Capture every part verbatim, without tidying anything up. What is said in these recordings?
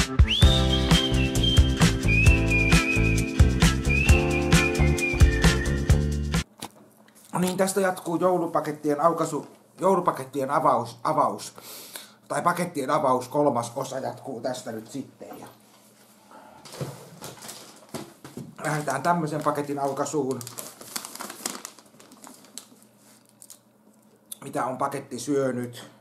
Niin tästä jatkuu joulupakettien aukaisu, joulupakettien avaus, avaus, tai pakettien avaus kolmas osa jatkuu tästä nyt sitten. Ja lähdetään tämmöisen paketin aukaisuun. Mitä on paketti syönyt?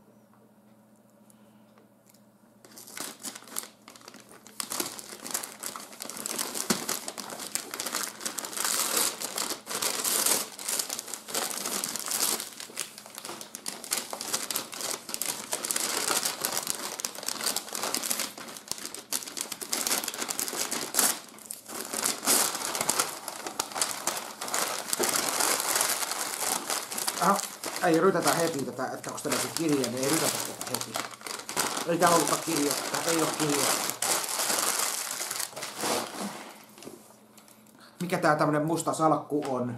Aha, ei rytätä heti tätä, että onko tällaisen kirjeen, niin ei rytätä tätä heti. Ei täällä ollutkaan kirjoittaa, ei oo kirjoittaa. Mikä tää tämmönen musta salkku on?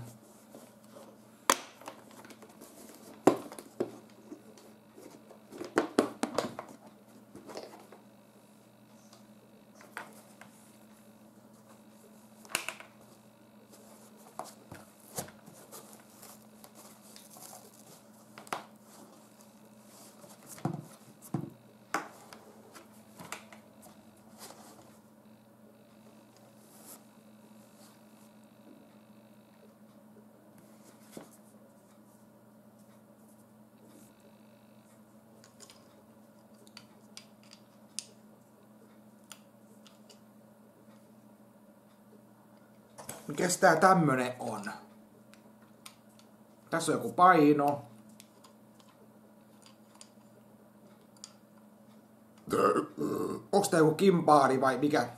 Mikäs tää tämmönen on? Tässä on joku paino. Onks tää joku kimpaari vai mikä?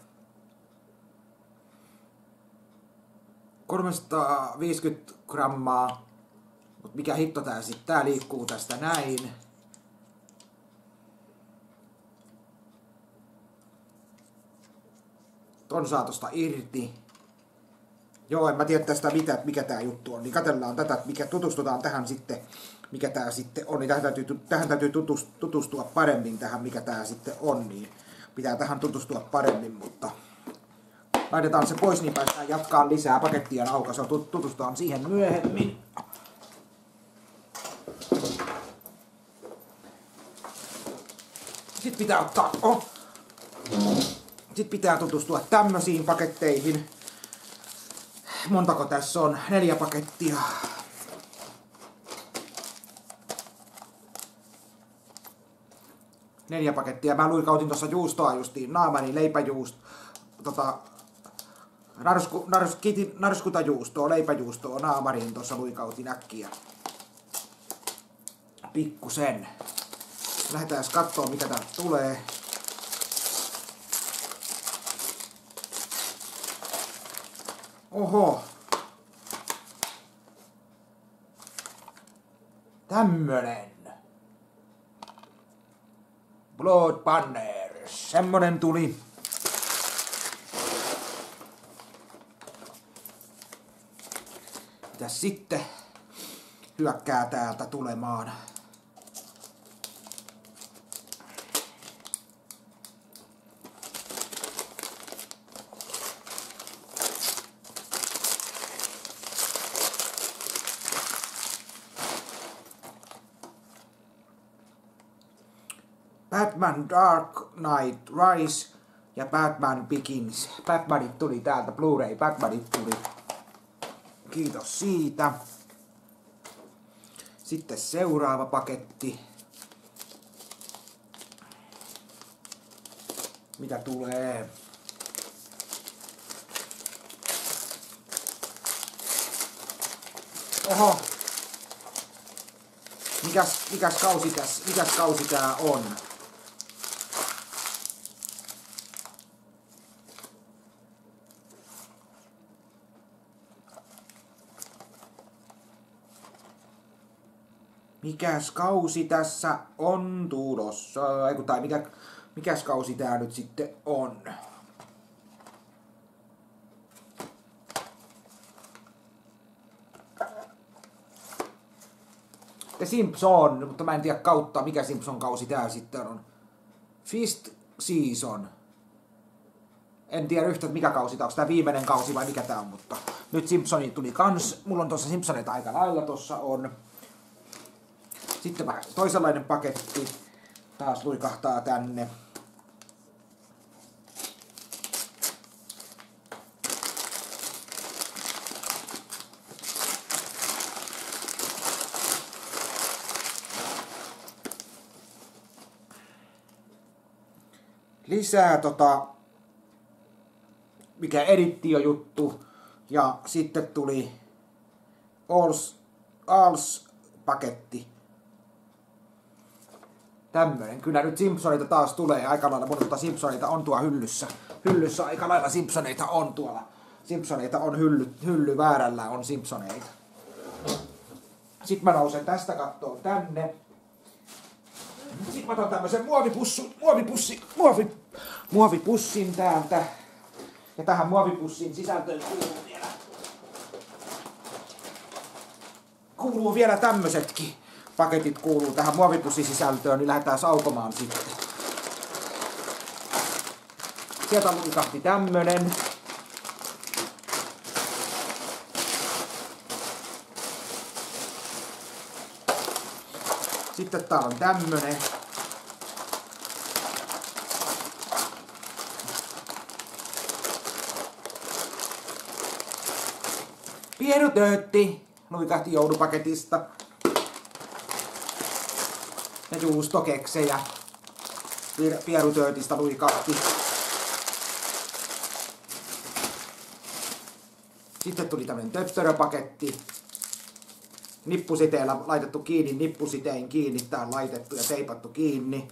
kolmesataaviisikymmentä grammaa. Mut mikä hitto tää sit? Tää liikkuu tästä näin. Ton saa tosta irti. Joo, en mä tiedä tästä mitä, mikä tää juttu on, niin katsellaan tätä, mikä tutustutaan tähän sitten, mikä tää sitten on, niin tähän täytyy, tähän täytyy tutustua paremmin tähän, mikä tää sitten on, niin pitää tähän tutustua paremmin, mutta laitetaan se pois, niin päästään jatkaa lisää pakettien aukaisua, tutustutaan siihen myöhemmin. Sitten pitää ottaa, oh. Sitten pitää tutustua tämmöisiin paketteihin. Montako tässä on? Neljä pakettia. Neljä pakettia. Mä luikautin tuossa juustoa justiin. Naamani leipäjuusto. Tota, narsku, nars, kitin, narskutajuustoa, leipäjuustoa naamariin tuossa luikautin äkkiä. Pikkusen. Lähdetään kattoo mitä täältä tulee. Oho. Tämmönen. Blood Banner. Semmonen tuli. Mitäs sitten hyökkää täältä tulemaan? Batman Dark Knight Rise ja Batman Begins. Batmanit tuli täältä, Blu-ray Batmanit tuli. Kiitos siitä. Sitten seuraava paketti. Mitä tulee? Oho. Mikäs, mikäs kausi tässä, mikäs kausi tää on? Mikäs kausi tässä on tulossa? Eiku, tai mikä, mikäs kausi tää nyt sitten on? The Simpson, mutta mä en tiedä kautta mikä Simpson kausi tää sitten on. Fifth Season. En tiedä yhtään mikä kausi tää, onko tää viimeinen kausi vai mikä tää on, mutta nyt Simpsoni tuli kans. Mulla on tuossa Simpsoneita aika lailla, tossa on. Sitten vähän toisenlainen paketti. Taas luikahtaa tänne. Lisää tota, mikä edittio juttu, ja sitten tuli Alls, Alls paketti. Tämmönen. Kyllä nyt Simpsoneita taas tulee aika lailla, monta Simpsoneita on tuolla hyllyssä. Hyllyssä aika lailla Simpsoneita on tuolla. Simpsoneita on hylly, hylly väärällä on Simpsoneita. Sitten mä nousen tästä kattoon tänne. Sitten mä otan tämmösen muovipussin, muovipussi, muovi, muovipussin täältä. Ja tähän muovipussin sisältöön kuuluu vielä, kuuluu vielä tämmösetkin paketit kuuluu tähän muovipussin sisältöön, niin lähdetään saukomaan sitten. Sieltä luikahti tämmönen. Sitten täällä on tämmönen. Pierutöötti luikahti joulupaketista. Ja juustokeksejä pierutöötistä luikahti. Sitten tuli tämmönen töttöröpaketti. Nippusiteellä laitettu kiinni, nippusitein kiinni. Tää on laitettu ja teipattu kiinni.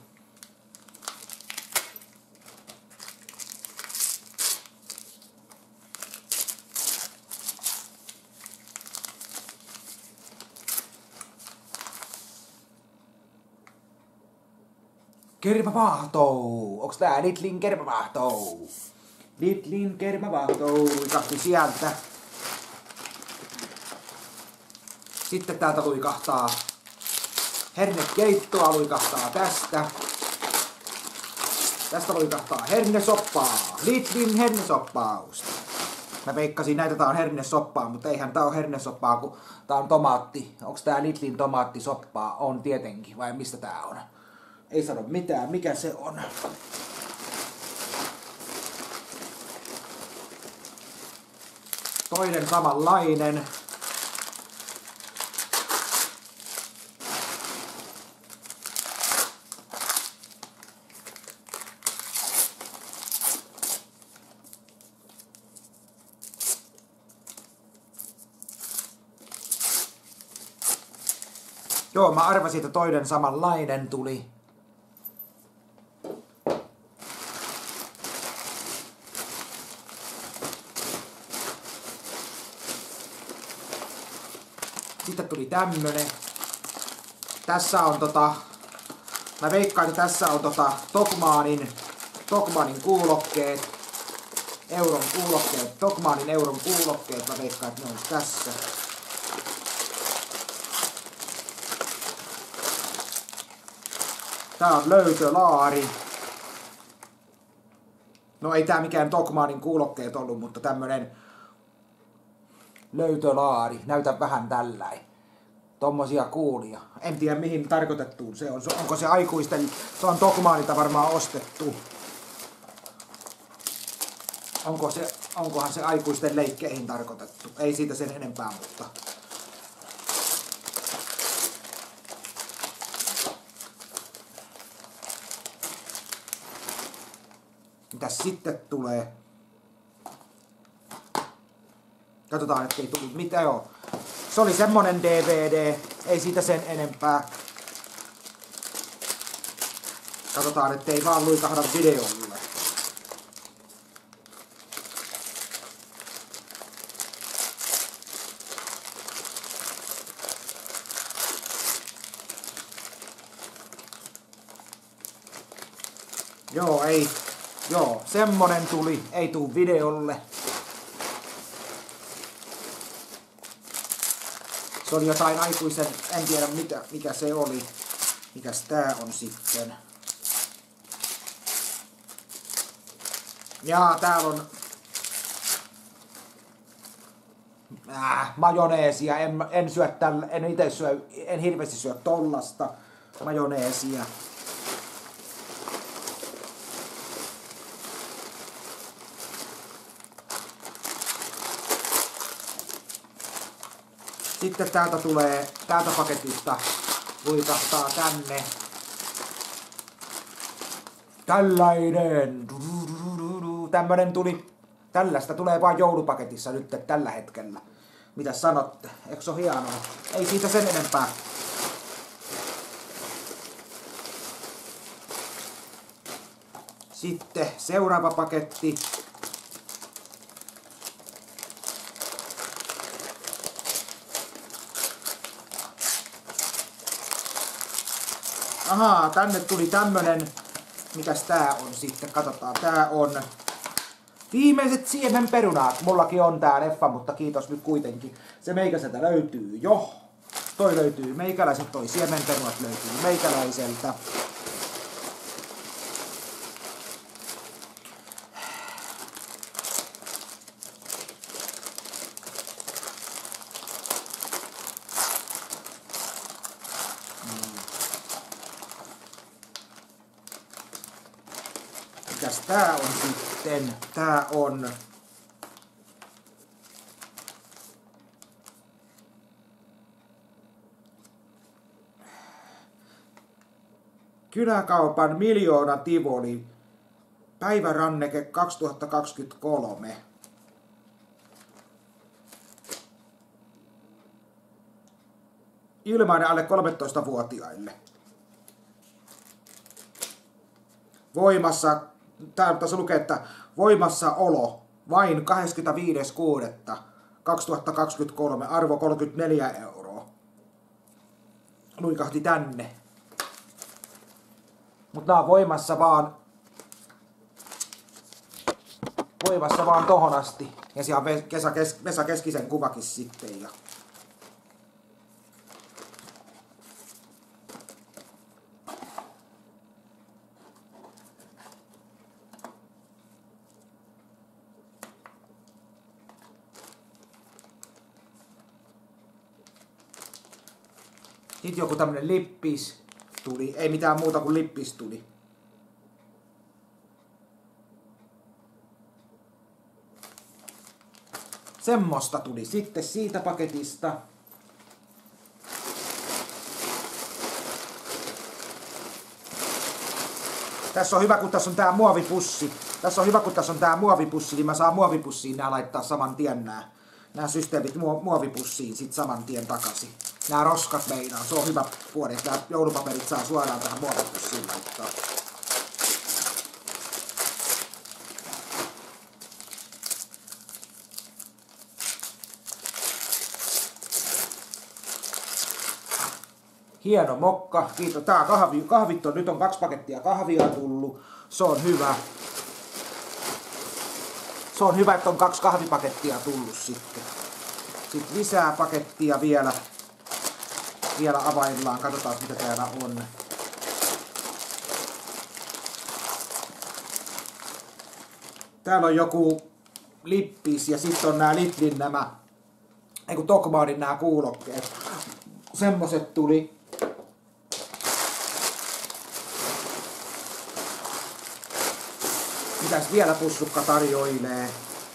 Kermavahtou! Onks tää Lidlin kermavahtou? Lidlin kermavahtou luikahti sieltä. Sitten täältä luikahtaa hernekeittoa, luikahtaa tästä. Tästä luikahtaa hernesoppaa. Lidlin hernesoppausta. Mä veikkasin näitä, tää on hernesoppaa, mutta eihän tää on hernesoppaa, kun tää on tomaatti. Onks tää Lidlin tomaattisoppaa? On tietenkin, vai mistä tää on? Ei sano mitään, mikä se on. Toinen samanlainen. Joo, mä arvasin, että toinen samanlainen tuli. Sitten tuli tämmönen. Tässä on tota... Mä veikkaan, että tässä on tota Tokmannin, Tokmannin kuulokkeet. Euron kuulokkeet. Tokmannin euron kuulokkeet. Mä veikkaan, että ne on tässä. Tää on löytölaari. No ei tää mikään Tokmannin kuulokkeet ollut, mutta tämmönen löytölaari. Näytä vähän tälläin. Tommosia kuulia. En tiedä mihin tarkoitettuun se on. Onko se aikuisten... Se on Tokmannilta varmaan ostettu. Onko se... Onkohan se aikuisten leikkeihin tarkoitettu? Ei siitä sen enempää, mutta... Mitäs sitten tulee? Katsotaan, ettei tullut mitään. Joo. Se oli semmonen D V D. Ei siitä sen enempää. Katsotaan, ettei vaan luikahda videolle. Joo, ei. Joo, semmonen tuli. Ei tuu videolle. Se oli jotain aikuisen, en tiedä mitä, mikä se oli. Mikäs tää on sitten? Ja täällä on äh, majoneesia. En, en syö tällä, en itse syö, en hirveästi syö tollasta majoneesia. Sitten täältä tulee, täältä paketista luikahtaa tänne tällainen. Tämmönen tuli, tällaista tulee vain joulupaketissa nyt tällä hetkellä. Mitä sanotte? Eikö se ole hienoa? Ei siitä sen enempää. Sitten seuraava paketti. Ahaa, tänne tuli tämmönen, mikäs tää on sitten, katsotaan, tää on viimeiset siemenperunat. Mullakin on tää leffa, mutta kiitos nyt kuitenkin. Se meikäseltä löytyy jo. Toi löytyy meikäläiseltä, toi siemenperunat löytyy meikäläiseltä. Mikäs tää on sitten? Tää on Kyläkaupan Miljoona Tivoli päiväranneke kaksituhattakaksikymmentäkolme. Ilmainen alle kolmetoistavuotiaille. Voimassa, täällä tässä lukee, että voimassaolo vain kahdeskymmenesviides kuudetta kaksituhattakaksikymmentäkolme, arvo kolmekymmentäneljä euroa. Luikahti tänne. Mutta nää on voimassa vaan, voimassa vaan tohon asti. Ja siellä on Vesa, Kes, Vesa Keskisen kuvakin sitten. Ja sitten joku tämmönen lippis tuli. Ei mitään muuta kuin lippis tuli. Semmosta tuli sitten siitä paketista. Tässä on hyvä, kun tässä on tää muovipussi. Tässä on hyvä, kun tässä on tää muovipussi, niin mä saan muovipussiin nää laittaa saman tien nää, nää systeemit muovipussiin sit saman tien takaisin. Nää roskat meinaa, se on hyvä puoli, että nää joulupaperit saa suoraan tähän muovipussiin laittaa. Hieno mokka, kiitos. Tää kahvi, kahvit on, nyt on kaksi pakettia kahvia tullut, se on hyvä. Se on hyvä, että on kaksi kahvipakettia tullut sitten. Sitten lisää pakettia vielä. Vielä availlaan, katsotaan mitä täällä on. Täällä on joku lippis ja sitten on nää Lidlin nämä, eiku Tokmannin nää kuulokkeet. Semmoset tuli. Mitäs vielä pussukka tarjoilee?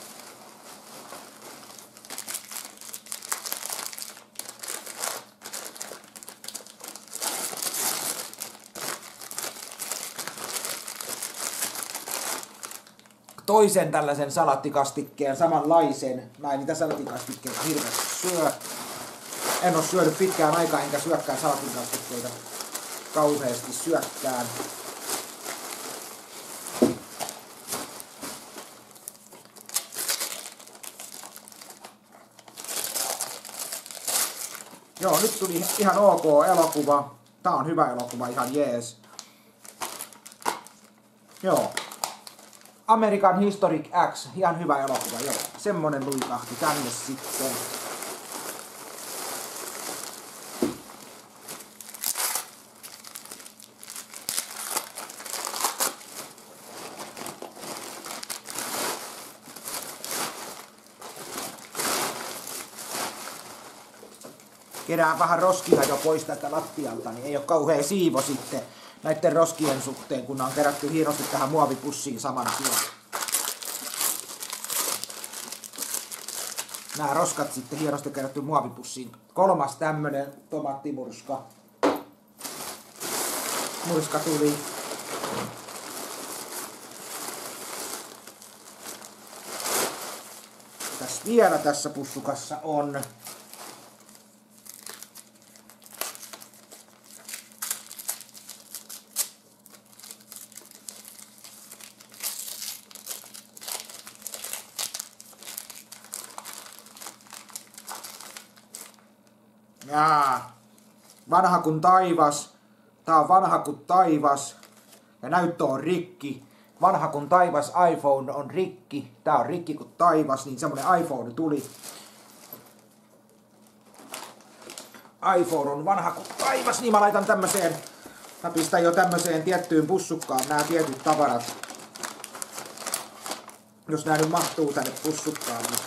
Toisen tällaisen salattikastikkeen, samanlaisen. Mä en niitä salaattikastikkeita hirveästi syö. En oo syönyt pitkään aikaa, enkä syökkään salaattikastikkeita kauheasti syökkään. Joo, nyt tuli ihan ok elokuva. Tää on hyvä elokuva, ihan jees. Joo. American History X, ihan hyvä elokuva, joo. Semmonen luikahti tänne sitten. kerään vähän roskia jo pois täältä lattialta, niin ei ole kauhea siivo sitten näiden roskien suhteen, kun ne on kerätty hienosti tähän muovipussiin saman tien. Nämä roskat sitten hienosti kerätty muovipussiin. Kolmas tämmönen tomaattimurska. Murska tuli. Mitäs vielä tässä pussukassa on? Jaa. Vanha kuin taivas. Tää on vanha kuin taivas. Ja näyttö on rikki. Vanha kuin taivas iPhone on rikki. Tää on rikki kuin taivas. Niin semmonen iPhone tuli. iPhone on vanha kuin taivas. Niin mä laitan tämmöseen. Mä pistän jo tämmöseen tiettyyn pussukkaan nämä tietyt tavarat. Jos nää nyt mahtuu tänne pussukkaan. Niin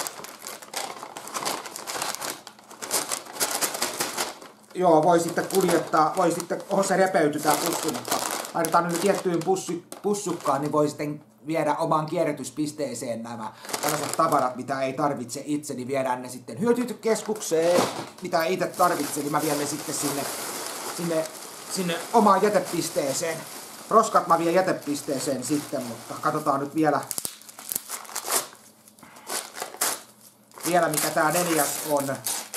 joo, voi sitten kuljettaa, voi sitten, oho se repeytyy tää pussu, mutta laitetaan nyt tiettyyn pussi, pussukkaan, niin voi sitten viedä omaan kierrätyspisteeseen nämä tällaiset tavarat, mitä ei tarvitse itse, niin viedään ne sitten hyötykeskukseen, mitä ei itse tarvitse, niin mä vien ne sitten sinne, sinne, sinne omaan jätepisteeseen. Roskat mä vien jätepisteeseen sitten, mutta katsotaan nyt vielä, vielä mikä tää neljäs on.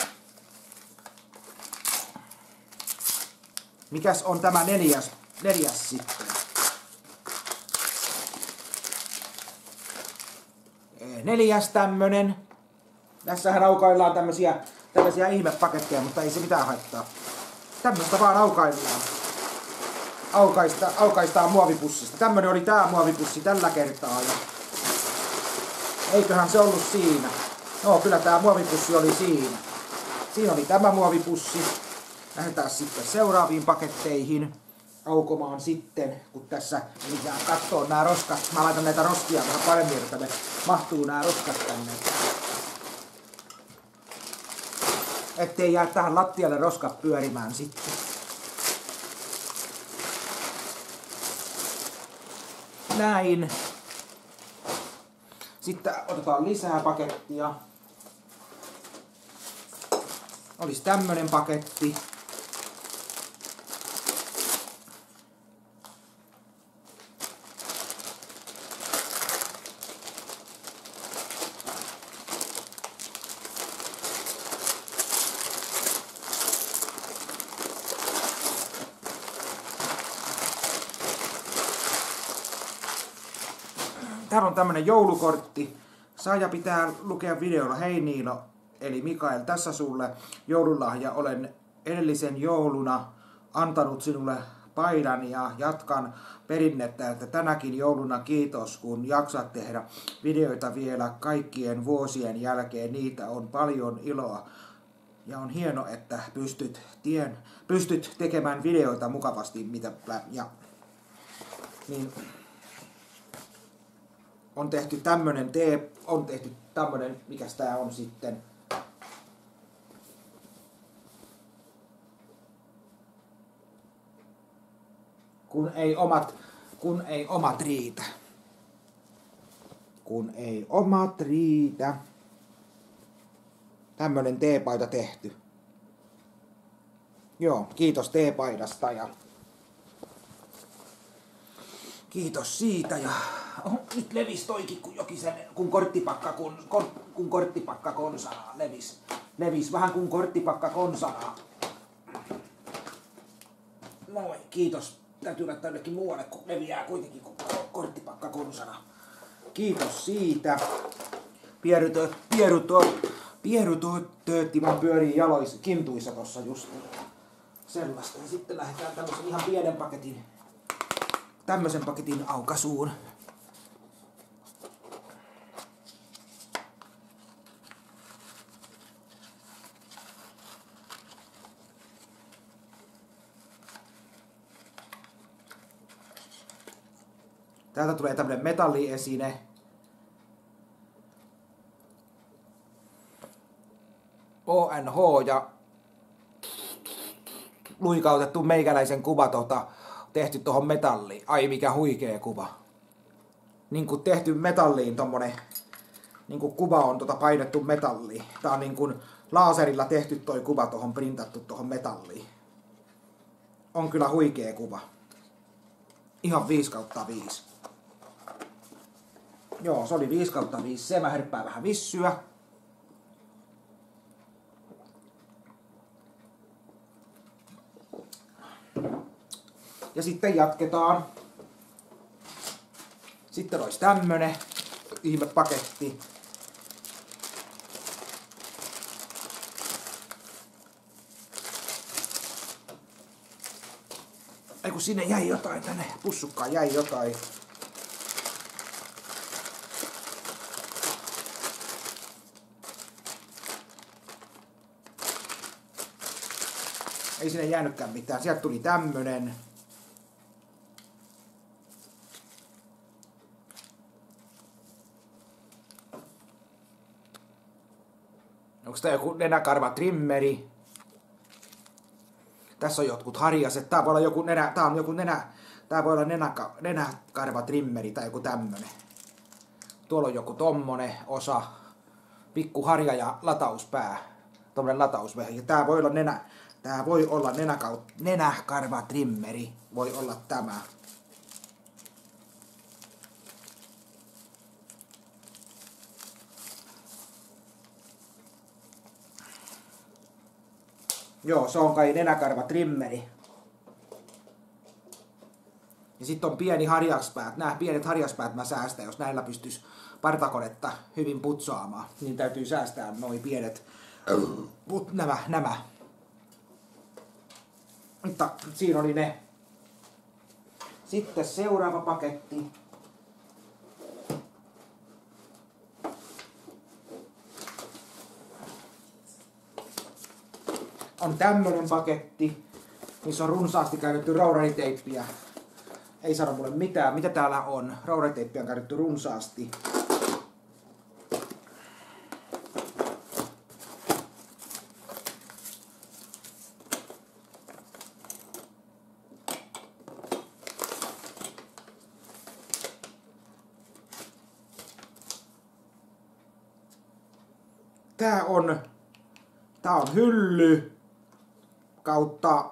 Mikäs on tämä neljäs, neljäs sitten? Neljäs tämmönen. Tässähän aukaillaan tämmösiä, tämmösiä ihmepaketteja, mutta ei se mitään haittaa. Tämmöstä vaan aukaillaan. Aukaista, aukaistaan muovipussista. Tämmönen oli tää muovipussi tällä kertaa. Ja eiköhän se ollut siinä. No kyllä tää muovipussi oli siinä. Siinä oli tämä muovipussi. Lähdetään sitten seuraaviin paketteihin aukomaan sitten, kun tässä yritetään katsoa nämä roskat. Mä laitan näitä roskia vähän paremmin, että ne mahtuu nämä roskat tänne. Ettei jää tähän lattialle roskat pyörimään sitten. Näin. Sitten otetaan lisää pakettia. Olisi tämmönen paketti. Täällä on tämmönen joulukortti. Saaja pitää lukea videolla. Hei Niilo, eli Mikael, tässä sulle joululahja. Olen edellisen jouluna antanut sinulle paidan ja jatkan perinnettä, että tänäkin jouluna kiitos, kun jaksat tehdä videoita vielä kaikkien vuosien jälkeen. Niitä on paljon iloa. Ja on hieno, että pystyt, tien, pystyt tekemään videoita mukavasti. Mitä, ja, niin, on tehty tämmönen tee, on tehty tämmönen, mikäs tää on sitten. Kun ei omat, kun ei omat riitä. Kun ei omat riitä. Tämmönen teepaita tehty. Joo, kiitos teepaidasta ja kiitos siitä ja oh, nyt levis toikin kun jokisen, kun korttipakka kun, kun, kun korttipakka konsanaa levis. Levis vähän kun korttipakka konsanaa. Noin, kiitos. Täytyy laittaa jonnekin muualle, kun leviää kuitenkin kun korttipakka konsana. Kiitos siitä. Pieruto, pieruto, pieruto, töötti vaan pyörii jaloissa, kintuissa tossa just. Sellaista. Ja sitten lähdetään tämmösen ihan pienen paketin, tämmösen paketin aukasuun. Täältä tulee tämmönen metalliesine. O N H ja luikautettu meikäläisen kuva tota, tehty tuohon metalliin. Ai mikä huikea kuva. Niin tehty metalliin tommonen niin kuva on tota painettu metalliin. Tää on niin kuin laaserilla tehty toi kuva tuohon printattu tuohon metalliin. On kyllä huikea kuva. Ihan viisi kautta viisi. Joo, se oli viisi kautta viisi. Se mä herppää vähän vissyä. Ja sitten jatketaan. Sitten olisi tämmönen ihmepaketti. Ei kun sinne jäi jotain, tänne pussukkaan jäi jotain. Ei sinne jäänytkään mitään. Sieltä tuli tämmönen. Onko tää joku nenäkarvatrimmeri? Tässä on jotkut harjaset. Tää voi olla joku nenä, tää on joku nenä, tää voi olla nenäka, nenäkarvatrimmeri tai joku tämmönen. Tuolla on joku tommonen osa. Pikku harja ja latauspää. Tommonen latausvehe. Ja tää voi olla nenä, tää voi olla nenäkaut, nenäkarvatrimmeri. Voi olla tämä. Joo, se on kai nenäkarvatrimmeri. Ja sitten on pieni harjaspäät. Nämä pienet harjaspäät mä säästän, jos näillä pystyisi partakonetta hyvin putsaamaan. Niin täytyy säästää noin pienet put, nämä, nämä. Mutta siinä oli ne. Sitten seuraava paketti. On tämmönen paketti, missä on runsaasti käytetty roudariteippiä. Ei sano mulle mitään, mitä täällä on. Roudariteippiä on käytetty runsaasti. Tää on, tää on hylly kautta,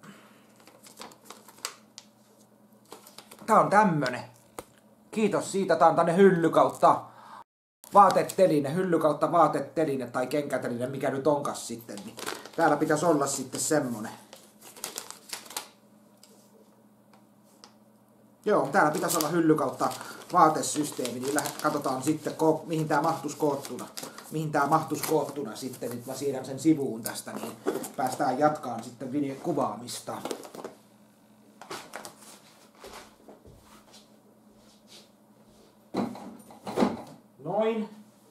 tää on tämmönen. Kiitos siitä, tää on tänne hylly kautta vaateteline, hylly kautta vaateteline tai kenkäteline, mikä nyt onkas sitten. Niin täällä pitäisi olla sitten semmonen. Joo, täällä pitäisi olla hylly kautta vaatesysteemi, niin katsotaan sitten, mihin tää mahtuisi koottuna. Mihin tää mahtuisi koottuna sitten, nyt mä siirrän sen sivuun tästä, niin päästään jatkaan sitten videon kuvaamista. Noin.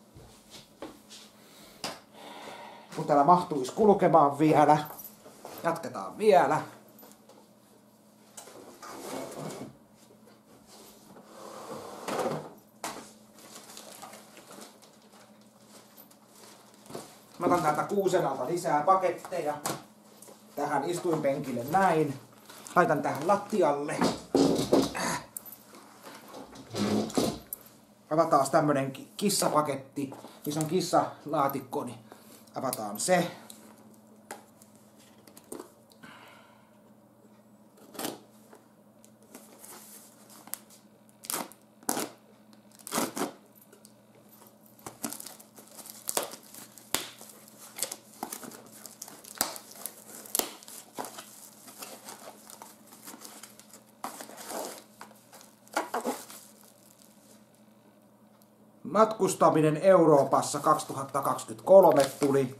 Kun täällä mahtuisi kulkemaan vielä, jatketaan vielä. Mä otan täältä kuusen alta lisää paketteja tähän istuinpenkille näin. Laitan tähän lattialle. Avataan tämmönen kissapaketti, missä on kissalaatikko, niin avataan se. Matkustaminen Euroopassa kaksituhattakaksikymmentäkolme tuli.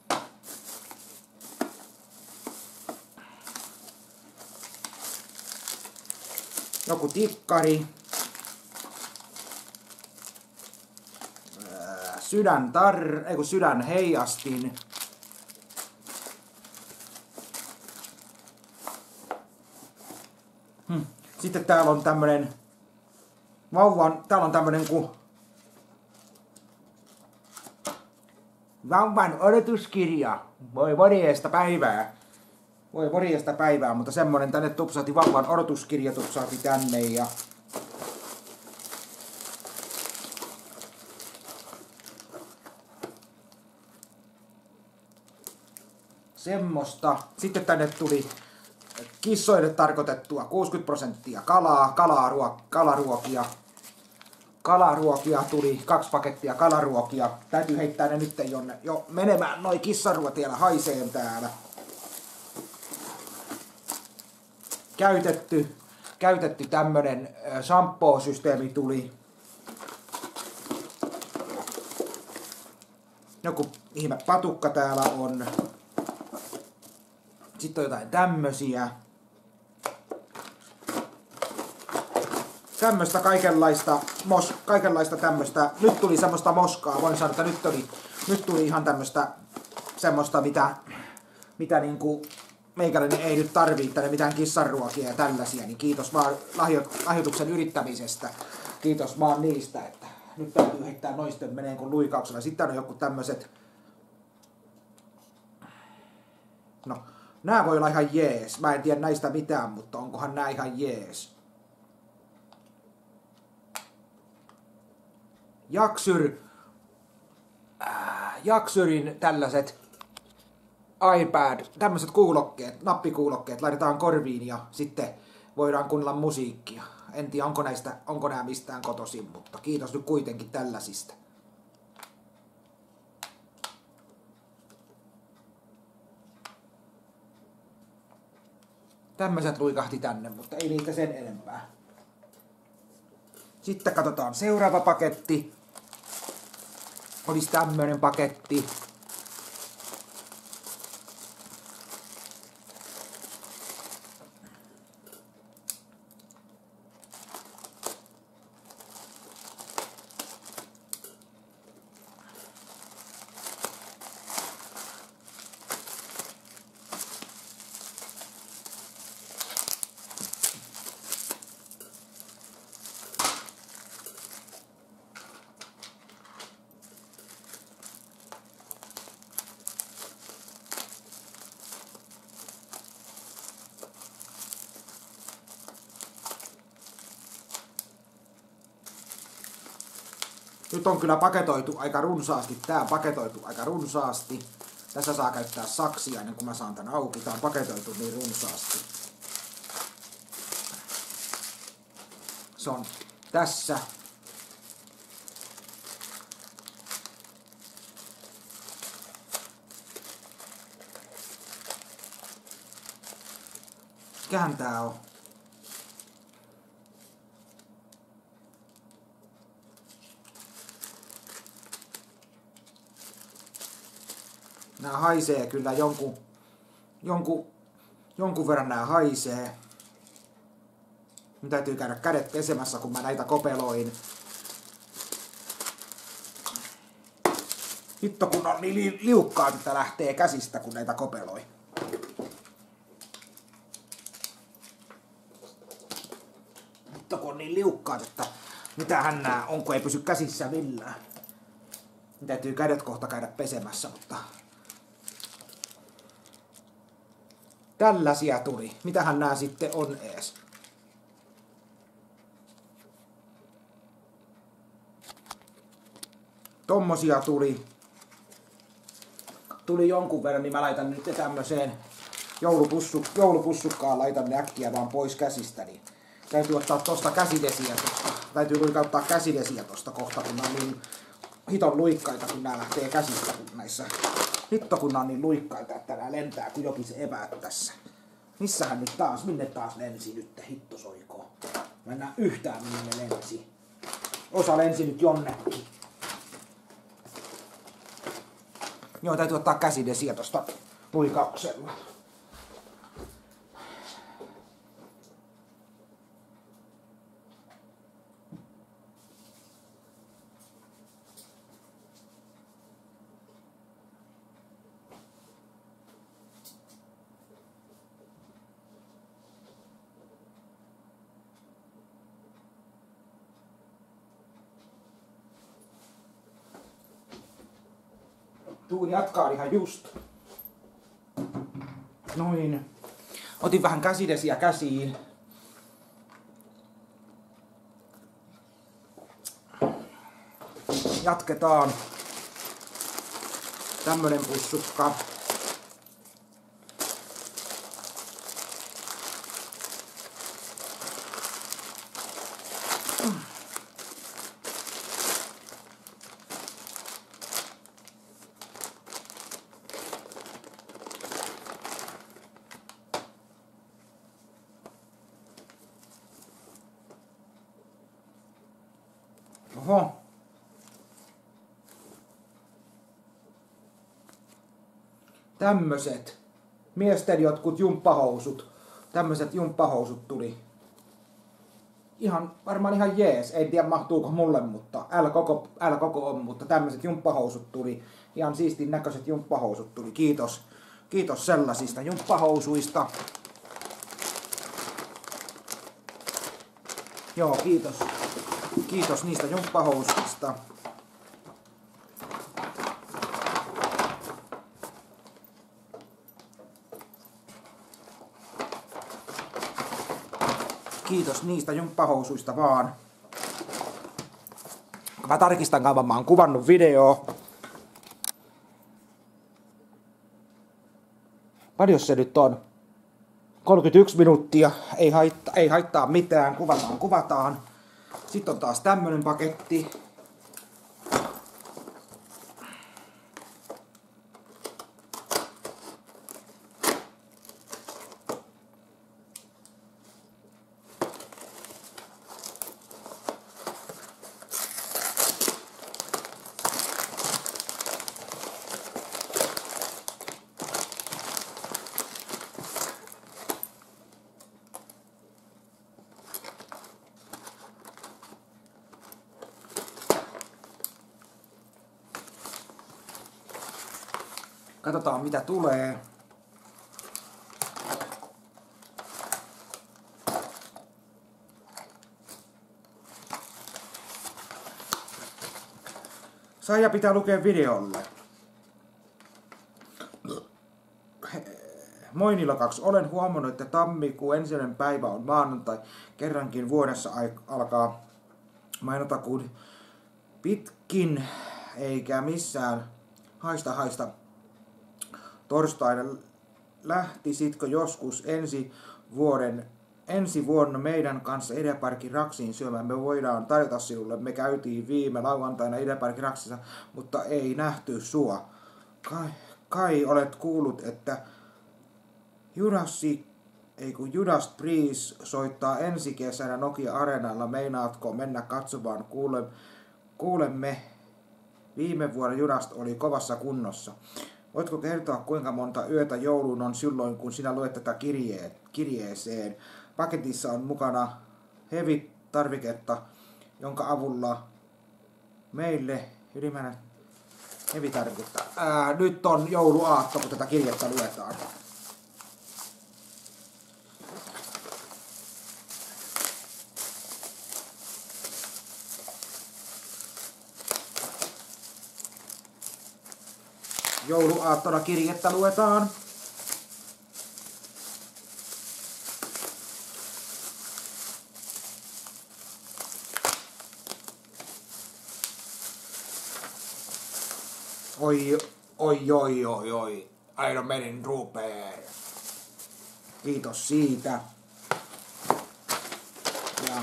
Joku tikkari. Sydän tar... ei kun sydän heijastin. Hmm. Sitten täällä on tämmönen vauvan... täällä on tämmönen ku... vauvan odotuskirja. Voi morjesta päivää. Voi morjesta päivää, mutta semmonen tänne tupsahti, vauvan odotuskirja tupsahti tänne ja semmosta. Sitten tänne tuli kissoille tarkoitettua kuusikymmentä prosenttia kalaa, kalaa ruok, kalaruokia. Kalaruokia tuli, kaksi pakettia kalaruokia. Täytyy heittää ne nyt jonne jo menemään. Noi kissaruot vielä haisee täällä. Käytetty, käytetty tämmönen shampoo-systeemi tuli. Joku ihme patukka täällä on. Sitten on jotain tämmösiä. Tämmöstä kaikenlaista, mos, kaikenlaista tämmöstä. Nyt tuli semmoista moskaa. Voin sanoa, että nyt tuli, nyt tuli ihan tämmöstä semmoista, mitä, mitä niinku meikäläinen ei nyt tarvii tänne mitään kissanruokia ja tällaisia. Niin kiitos vaan lahjo, lahjoituksen yrittämisestä. Kiitos vaan niistä, että nyt täytyy heittää noisten meneen kuin luikauksella. Sitten on joku tämmöset. No, nää voi olla ihan jees. Mä en tiedä näistä mitään, mutta onkohan nää ihan jees. Jaksyr, äh, Jaksyrin tällaiset iPad, tämmöiset kuulokkeet, nappikuulokkeet laitetaan korviin ja sitten voidaan kuunnella musiikkia. En tiedä, onko, näistä, onko nämä mistään kotoisin, mutta kiitos nyt kuitenkin tällaisista. Tämmöiset luikahti tänne, mutta ei niitä sen enempää. Sitten katsotaan seuraava paketti. Olisi tämmönen paketti. Nyt on kyllä paketoitu aika runsaasti. Tää on paketoitu aika runsaasti. Tässä saa käyttää saksia ennen kuin mä saan tän auki. Tää on paketoitu niin runsaasti. Se on tässä. Mikähän tää on? Nää haisee kyllä jonkun, jonkun, jonkun verran nää haisee. Mun täytyy käydä kädet pesemässä, kun mä näitä kopeloin. Hitto kun on niin liukkaat, että lähtee käsistä, kun näitä kopeloi. Hitto kun on niin liukkaat, että mitähän nää on, kun ei pysy käsissä millään. Mun täytyy kädet kohta käydä pesemässä, mutta tällaisia tuli. Mitähän nämä sitten on ees? Tommosia tuli. Tuli jonkun verran, niin mä laitan nyt tämmöiseen joulupussu, joulupussukkaan, laitan ne äkkiä vaan pois käsistä. Niin täytyy ottaa tosta käsidesiä tosta. Täytyy luikauttaa käsidesiä tosta kohta, kun nämä on niin hiton luikkaita, kun nämä lähtee käsistä, kun näissä. Hitto kun nämä on niin luikkaita, että nämä lentää kuin jokin se eväät tässä. Missähän nyt taas, minne taas lensi nyt, hitto soikoo. Mä en näe yhtään minne ne lensi. Osa lensi nyt jonnekin. Joo, täytyy ottaa käsidesiä tosta luikauksella. Tuun jatkaa ihan just. Noin. Otin vähän käsidesiä käsiin. Jatketaan. Tämmönen pussukka. Oho. Tämmöset miesten jotkut jumppahousut. Tämmöset jumppahousut tuli. Ihan, varmaan ihan jees. En tiedä mahtuuko mulle, mutta älä koko, älä koko on, mutta tämmöset jumppahousut tuli. Ihan siistin näköiset jumppahousut tuli. Kiitos. Kiitos sellaisista jumppahousuista. Joo, kiitos. Kiitos niistä jumppahousuista. Kiitos niistä jumppahousuista vaan. Mä tarkistan kauan mä oon kuvannut videoa. Paljon se nyt on? kolmekymmentäyksi minuuttia. Ei haittaa, ei haittaa mitään. Kuvataan, kuvataan. Sitten on taas tämmönen paketti. Katsotaan mitä tulee. Saija pitää lukea videolle. Moi Nilokaksi, olen huomannut, että tammikuun ensimmäinen päivä on maanantai. Kerrankin vuodessa alkaa mainotakuun pitkin, eikä missään haista haista. Torstaina lähtisitkö joskus ensi vuoden ensi vuonna meidän kanssa Ideaparkin Raksiin syömään? Me voidaan tarjota sinulle. Me käytiin viime lauantaina Ideaparkin Raksissa, mutta ei nähty sua. Kai, kai olet kuullut, että Judasi, ei kun Judas Priest soittaa ensi kesänä Nokia Areenalla. Meinaatko mennä katsomaan? Kuule, kuulemme, viime vuonna Judas oli kovassa kunnossa. Voitko kertoa, kuinka monta yötä jouluun on silloin, kun sinä luet tätä kirjee, kirjeeseen? Paketissa on mukana heavy-tarviketta, jonka avulla meille ylimääräinen heavy-tarviketta. Ää, nyt on jouluaatto, kun tätä kirjettä luetaan. Jouluaattona kirjettä luetaan. Oi, oi, oi, oi, oi. Iron Maiden Trooper. Kiitos siitä. Ja,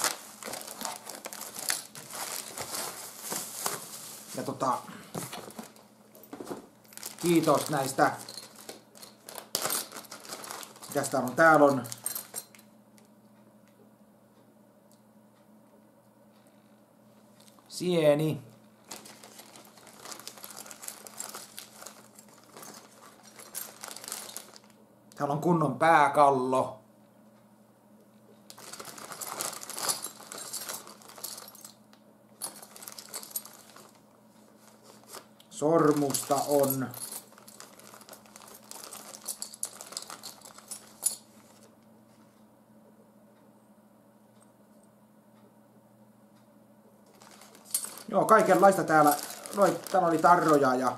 ja tota... Kiitos näistä. Mitäs täällä on? Täällä on sieni. Täällä on kunnon pääkallo. Sormusta on. Joo, kaikenlaista täällä. Noit, täällä oli tarroja ja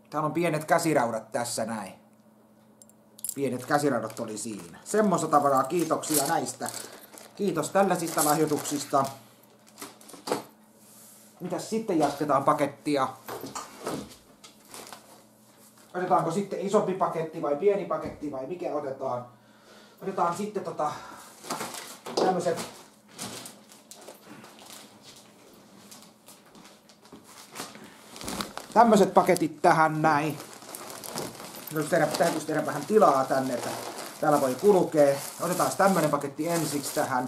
Täällä on pienet käsiraudat tässä näin. Pienet käsiraudat oli siinä. Semmoista tavaraa, kiitoksia näistä. Kiitos tällaisista lahjoituksista. Mitäs sitten jatketaan pakettia? Otetaanko sitten isompi paketti vai pieni paketti vai mikä otetaan? Otetaan sitten tota tämmöset tämmöset paketit tähän näin. Täytyisi tehdä vähän tilaa tänne, että täällä voi kulkea. Otetaan tämmönen paketti ensiksi tähän.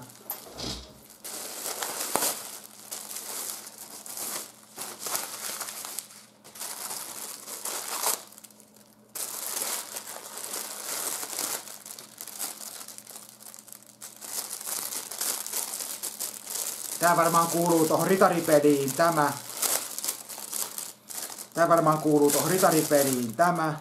Tää varmaan kuuluu tohon ritaripeliin tämä. Tää varmaan kuuluu tohon ritaripeliin tämä.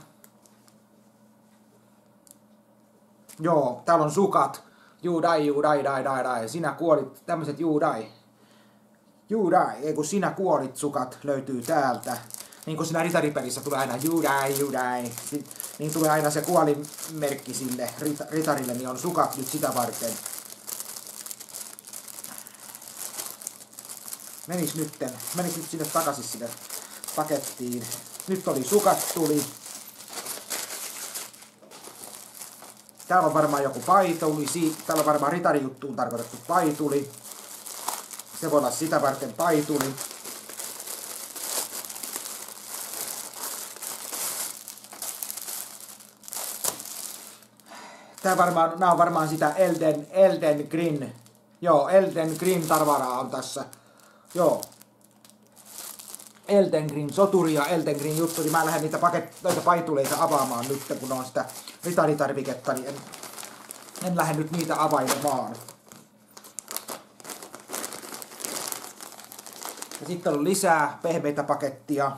Joo, täällä on sukat. Juu dai, juu dai, dai, dai, dai. Sinä kuolit, tämmöset juu dai. Juu dai, ei kun sinä kuolit sukat löytyy täältä. Niin kuin siinä ritaripelissä tulee aina juu dai, juu dai. Niin tulee aina se kuolinmerkki sille ritarille, niin on sukat nyt sitä varten. Menis nytten, menis nyt sinne takaisin sinne pakettiin. Nyt oli sukat tuli. Täällä on varmaan joku paituli. Täällä on varmaan ritarijuttuun tarkoitettu paituli. Se voi olla sitä varten paituli. Tää varmaan, nää on varmaan sitä Elden, Elden Green. Joo, Elden Green tavaraa on tässä. Joo. Elden Green soturi ja Elden Green juttu, niin mä lähden niitä, paket, noita paituleita avaamaan nyt, kun on sitä ritaritarviketta, niin en, en lähde nyt niitä availemaan. Ja sitten on lisää pehmeitä pakettia.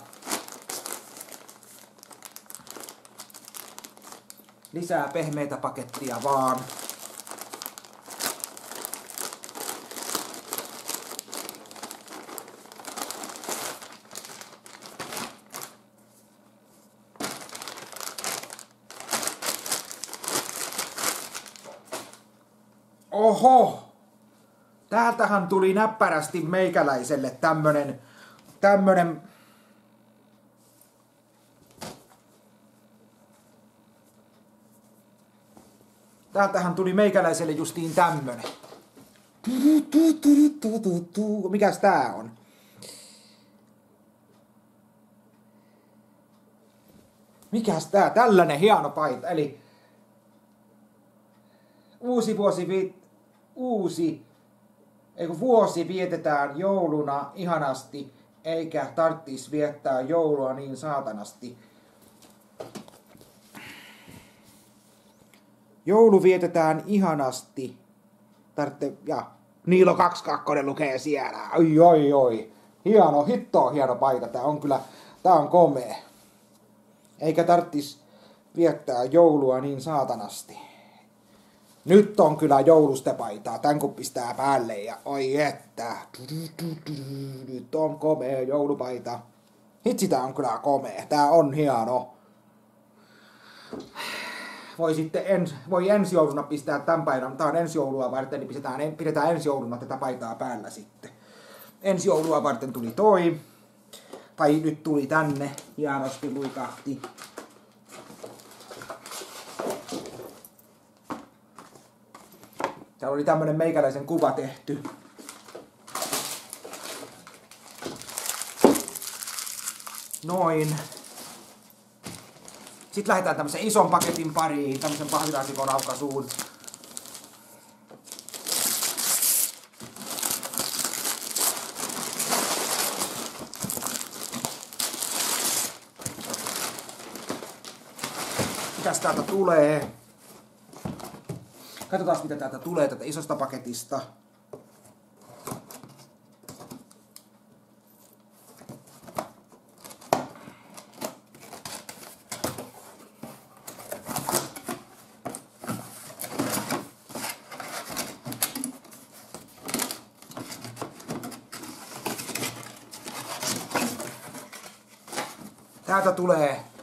Lisää pehmeitä pakettia vaan. Oho! Täältähän tuli näppärästi meikäläiselle tämmönen, tämmönen, täältähän tuli meikäläiselle justiin tämmönen. Mikäs tää on? Mikäs tää? Tällainen hieno paita, eli uusi vuosi vi... Uusi, eikö vuosi vietetään jouluna ihanasti, eikä tarttis viettää joulua niin saatanasti. Joulu vietetään ihanasti. Tartte, ja Niilo kaksikymmentäkaksi lukee siellä. Oi, oi, oi. Hieno, hitto hieno paita. Tää on kyllä, tää on komea. Eikä tarttis viettää joulua niin saatanasti. Nyt on kyllä joulustepaitaa, tän kun pistää päälle ja oi että. Nyt on komea joulupaita. Hitsi, tää on kyllä komea, tää on hieno. Voi sitten ens, voi ensi jouluna pistää tän paidan, tää on ensi joulua varten, niin pidetään, pidetään ensi jouluna tätä paitaa päällä sitten. Ensi joulua varten tuli toi. Tai nyt tuli tänne, hienosti luikahti. Täällä oli tämmönen meikäläisen kuva tehty. Noin. Sitten lähdetään tämmösen ison paketin pariin, tämmösen pahvilaatikon aukaisuun. Mitäs täältä tulee? Katsotaan mitä täältä tulee tätä isosta paketista. Täältä tulee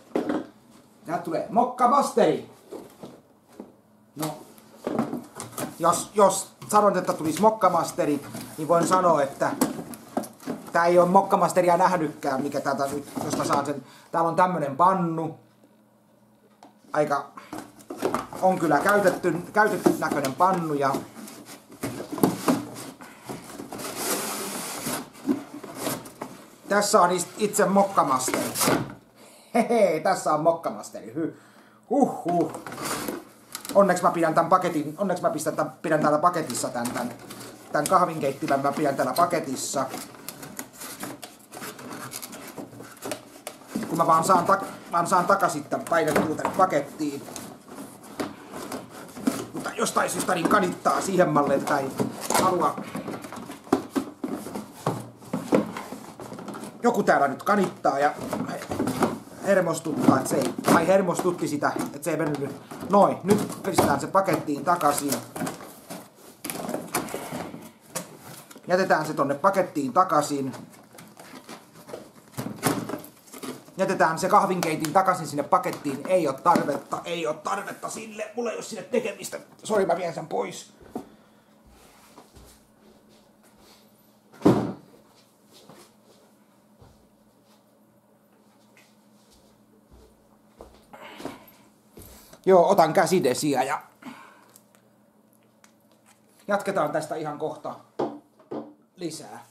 Täältä tulee mokkamasteri. No, jos, jos sanon, että tulisi mokkamasteri, niin voin sanoa, että tää ei ole mokkamasteria nähnytkään, mikä täältä nyt, jos mä saan sen. Täällä on tämmönen pannu. Aika, on kyllä käytetty, käytetty näköinen pannu ja tässä on itse mokkamasteri. Hehe, tässä on mokkamasteri. Huh, huh. Onneksi mä pidän tämän paketin, onneksi mä pistän tämän, pidän täällä paketissa tämän, tämän, tämän kahvinkeittimen mä pidän täällä paketissa. Kun mä vaan saan, tak, vaan saan takaisin tämän painettua tänne pakettiin. Mutta jostain syystä niin kanittaa siihen malleen, että ei halua. Joku täällä nyt kanittaa ja hermostuttaa, että se ei, tai hermostutti sitä, että se ei mennyt nyt. Noin, nyt pistetään se pakettiin takaisin. Jätetään se tonne pakettiin takaisin. Jätetään se kahvinkeitin takaisin sinne pakettiin. Ei ole tarvetta, ei ole tarvetta sille. Mulla ei ole sille tekemistä. Sori, mä vien sen pois. Joo, otan käsidesiä ja jatketaan tästä ihan kohta lisää.